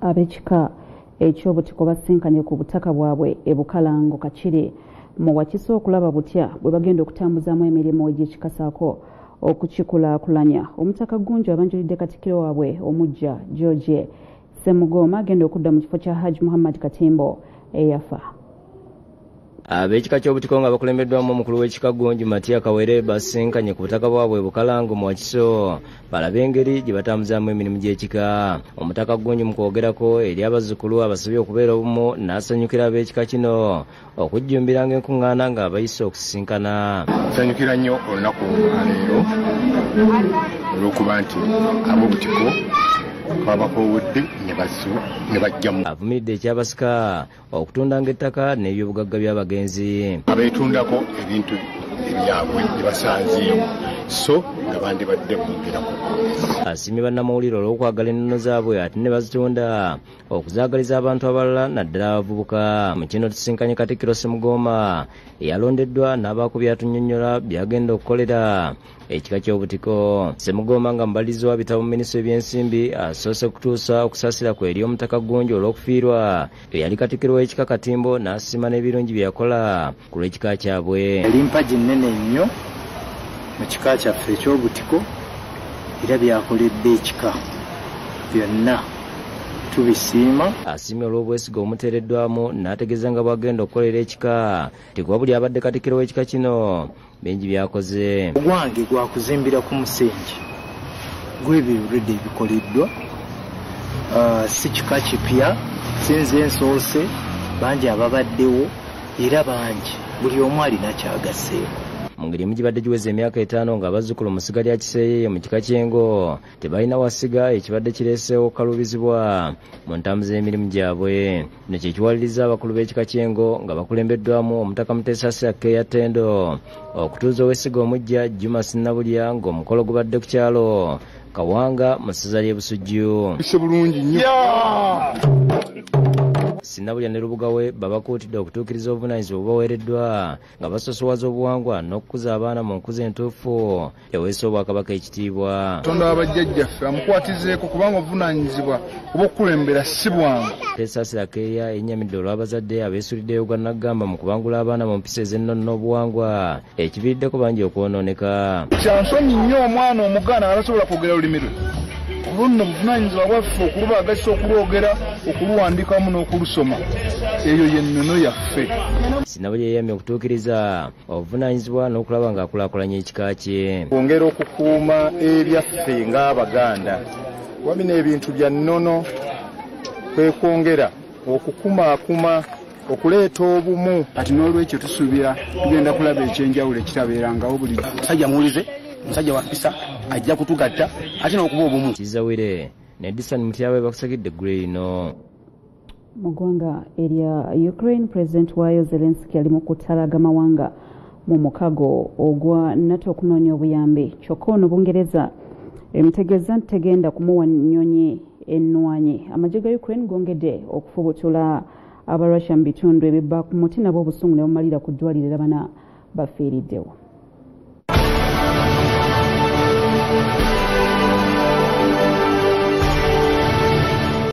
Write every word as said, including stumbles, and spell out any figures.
ab'ekika eky'obutiko basinkanye ku butaka bwabwe e Bukalango Kakiri mu Wakiso okulaba butya bwe bagenda okutambuzaamu emirimu egy'ekikasaako okukikulaakulanya. Omutaka Gunju abanjulidde Katikkiro waabwe Omuggya George Ssemugoma agenda okudda mu kifo kya Hajji Muhammad Katimbo eyafa. Ab'ekika ky'obutiko nga bakulembeddwamu omukulu w'ekika Gunju Matia Kawere basinkanye ku butaka bwabwe Bukalango mu Wakiso balabe engeri gye batambuzaamu emirimu gy'ekika. Omutaka Gunju mu kwogerako eri abazzukulu abasabye okubeera obumu n'asanyukira ab'ekika kino okujjumbiranga enkuŋŋaana nga bayise okusisinkana. Nsanyukira nnyo olunaku olwaleero olw'okuba nti ab'obutiko babakowodde ne bajjamu. Avumiridde ekyabasika okutundanga ettaka n'ebyobugagga by'abagenzi abeetundako ebintu ebyabwe bye basanzeewo so nga bandibadde bumvirako. Asiimye bannamawulire olw'okwagala ennono zaabwe ate ne bazitunda okuzaagaliza abantu abalala naddala abavubuka. Mu kino tusinkanye Katikkiro Ssemugoma eyalondeddwa n'abaako byatunnyonnyola byagenda okukolera ekika ky'obutiko. Ssemugoma nga mubalirizi wa bitabo mu minisitule by'ensimbi asoose kutuusa okusaasira kwe eri omutaka Gunju olw'okufiirwa eyali Katikkiro w'ekika Katimbo n'asiima n'ebirungi bye yakola ku lw'ekika kyabwe. Yali mpagi nnene nnyo mu kika kyaffe eky'obutiko era byakoledde ekika byonna tubisiima. Asiimye olw'obwesiga omuteereddwamu n'ategeeza nga bwagenda okukolera ekika tikuba buli abadde Katikkiro w'ekika kino bingi byakoze. Ogwange gwa kuzimbira ku musingi gw'ebiwuridde ebikoleddwa. Uh, si kika kipya sinze nsoose bangi ababaddewo era bangi buli omu alina kyagaseeko. Mu ngeri emu gibadde giweza emyaka etaano nga abazzukulu mu ssiga lya Kiseeyeeye mu kika ky'Engo tebalina wasiga ekibadde kireeseewo kalubizibwa mu ntambuza y'emirimu gyabwe. Kino kye kiwaliriza abakulu b'ekika ky'Engo nga bakulembeddwamu omutaka Muteesasira Keya Ttendo okutuuza ow'essiga omuggya Juma Sinnabulya ng'omukolo gubadde ku kyalo Kawanga mu ssaza ly'e Busujju. Bise bulungi nnyo. Sinnabulya ne lubuga we babakuutidde okutuukiriza obuvunaanyizibwa obubaweereddwa nga basosowaza obuwangwa n'okukuza abaana mu nkuza entuufu eweesa obwakabaka ekitiibwa. Katonda wa bajjajjaffe amukwatizeeko kubanga obuvunaanyizibwa obw'okukulembera si bwangu. Muteesasira Keya yennyamidde olw'abazadde abeesuliddeyo gwa Nnaggamba mu kubangula abaana mu mpisa ez'ennono n'obuwangwa ekiviiriddeko bangi okwonooneka. Kyansonyi nnyo omwana omugaana atasobola kwogera olulimi lwe. Olunno buvunaanyizibwa bwaffe okulubaagasa okulwogera okuluwandiikamu n'okulusoma. Eyo y'ennono yaffe. Sinnabulya yeeyamye okutuukiriza obuvunaanyizibwa n'okulaba ng'akulaakulanya ekika kye. Kwongera okukuuma ebyaffe ng'Abaganda. Kuba bino ebintu bya nnono kwe kwongera okukumaakuma okuleeta obumu. Kati n'olwekyo tusuubira tugenda kulaba ekyenjawulo ekitabeerangawo buli musajja muwulize musajja wa mpisa ajja kutugatta ate n'okuba obumu. Kizawire ne Edison Mutyawe bakusagidde eggulu lino. Mu ggwanga erya Ukraine, President waayo Zelensky ali mu kutalaga mawanga mu mukago ogwa NATO okunoonya obuyambi. Kyokka ono Bungereza emutegeeza nti tegenda kumuwa nnyonyi ennwanyi. Amagye ga Ukraine gongedde okufubutula aba Russia mu bitundu ebibba ku muti nabo obusungu ne bumalira ku ddwaliro era bana bafiiriddewo.